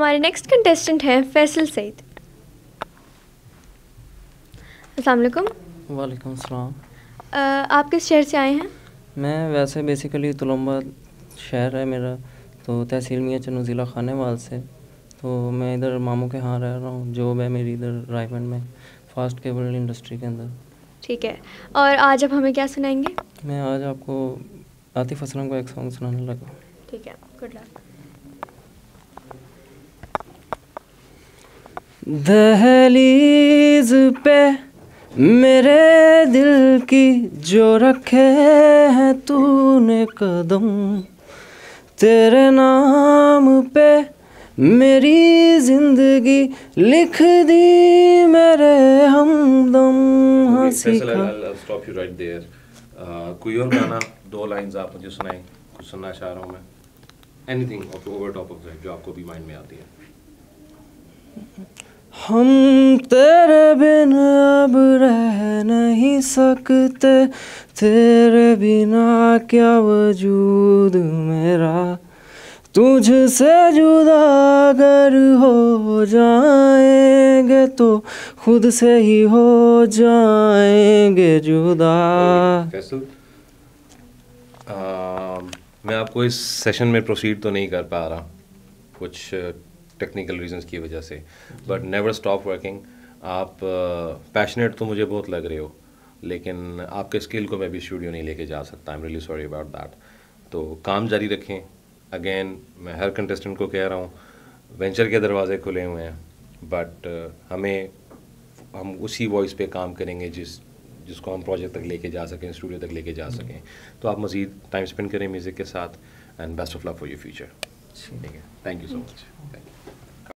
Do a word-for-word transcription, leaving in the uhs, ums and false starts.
हमारे next contestant हैं फैसल सईद। अस्सलाम वालेकुम। वालेकुम सलाम। आप किस शहर से आए हैं? मैं वैसे बेसिकली तुलम्बा शहर है मेरा, तो तहसील मियाँ चन्नू ज़िला खानेवाल से। तो मैं इधर मामू के यहाँ रह रहा हूँ, जॉब है मेरी इधर रायमंड में फास्ट केबल इंडस्ट्री के अंदर। ठीक है, और आज आप हमें क्या सुनाएंगे? मैं आज आपको आतिफ असलम का एक सॉन्ग सुनाने लगा। ठीक है, गुड लक। दहलीज पे मेरे दिल की जो रखे हैं तूने कदम, तेरे नाम पे मेरी जिंदगी लिख दी मेरे हमदम। हाँ सीखा। I'll stop you right there. uh, कोई और गाना दो लाइंस आप मुझे सुनाएं, कुछ सुनना चाह रहा हूँ मैं। Anything over top of that जो आपको भी माइंड में आती है। हम तेरे बिन अब रह नहीं सकते, तेरे बिना क्या वजूद मेरा, तुझसे जुदा अगर हो जाएंगे तो खुद से ही हो जाएंगे जुदा। फैसल, मैं आपको इस सेशन में प्रोसीड तो नहीं कर पा रहा कुछ टेक्निकल रीजंस की वजह से, बट नेवर स्टॉप वर्किंग। आप पैशनेट uh, तो मुझे बहुत लग रहे हो, लेकिन आपके स्किल को मैं भी स्टूडियो नहीं लेके जा सकता। I am really sorry about that. तो काम जारी रखें। अगेन मैं हर कंटेस्टेंट को कह रहा हूँ, वेंचर के दरवाजे खुले हुए हैं, बट uh, हमें हम उसी वॉइस पे काम करेंगे जिस जिसको हम प्रोजेक्ट तक लेके जा सकें, स्टूडियो तक लेके जा सकें। तो आप मज़ीद टाइम स्पेंड करें म्यूज़िक के साथ, and best of luck for your future. ठीक है, thank you so much. Thank you.